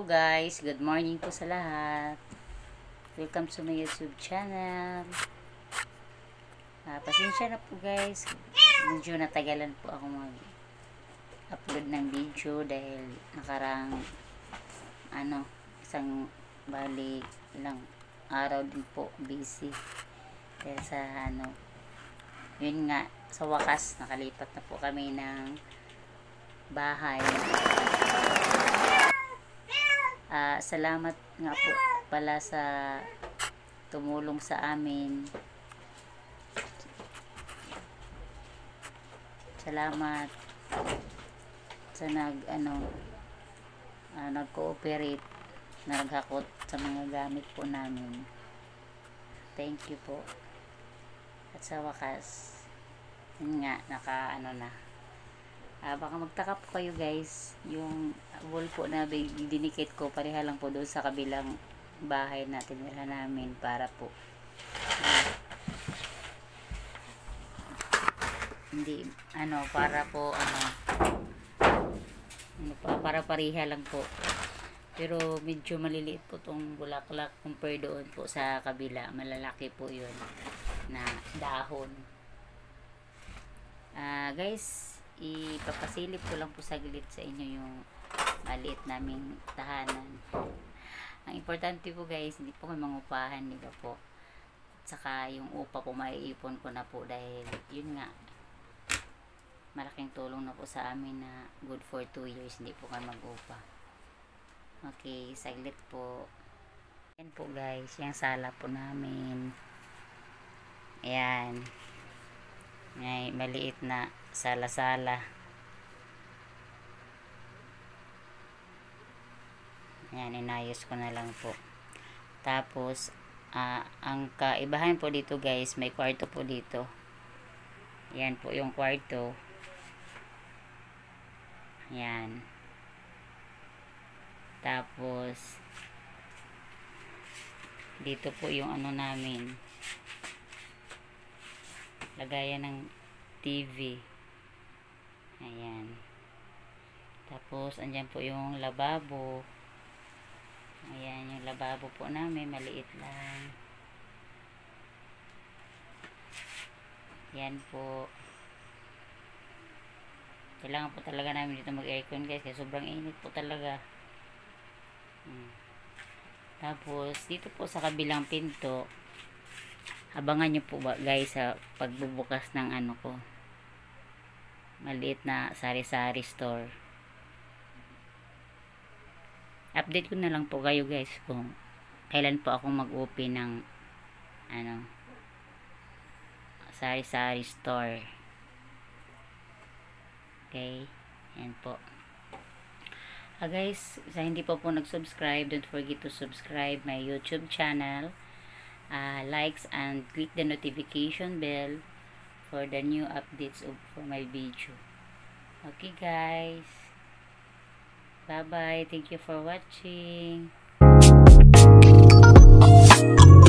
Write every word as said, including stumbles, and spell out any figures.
guys, good morning po sa lahat. Welcome to my YouTube channel. Uh, pasensya na po guys, medyo natagalan po ako mag-upload ng video dahil nakarang ano, isang bali ilang araw din po busy. Dahil sa ano, yun nga, sa wakas nakalipat na po kami ng bahay. Uh, salamat nga po pala sa tumulong sa amin. Salamat sa nag ano uh, nag-cooperate, naghakot sa mga gamit po namin. Thank you po. At sa wakas, yun nga, naka ano na. Uh, baka magtaka po kayo guys, yung wall po na dinikit ko pareha lang po doon sa kabilang bahay na tinira namin para po uh, hindi ano para po ano, ano pa, para pareha lang po, pero medyo maliliit po tong bulaklak compare doon po sa kabila, malalaki po yun na dahon. Uh, guys, ipapasilip ko lang po saglit sa inyo yung maliit naming tahanan. Ang importante po guys, hindi po kayo mangupahan, di ba po? At saka yung upa po maiipon ko na po dahil yun nga, malaking tulong na po sa amin na good for two years hindi po kayo mag-upa. Okay, saglit po. Yan po guys, yung sala po namin. Ayan. May maliit na sala-sala. Ayan, inayos ko na lang po. Tapos, uh, ang kaibahan po dito guys, may kwarto po dito. Ayan po yung kwarto. Ayan. Tapos, dito po yung ano namin, lagayan ng T V. Ayan. Tapos, andyan po yung lababo. Ayan, yung lababo po namin, maliit lang. Ayan po. Kailangan po talaga namin dito mag-aircon guys, kasi sobrang init po talaga. Hmm. Tapos, dito po sa kabilang pinto, abangan nyo po ba guys sa pagbubukas ng ano ko, maliit na sari-sari store. Update ko na lang po kayo guys kung kailan po ako mag-open ng ano, sari-sari store. Okay, yan po. Ah guys, sa hindi po po nag-subscribe, don't forget to subscribe my YouTube channel. Uh, likes and click the notification bell for the new updates of for my video. Okay guys, bye bye, thank you for watching.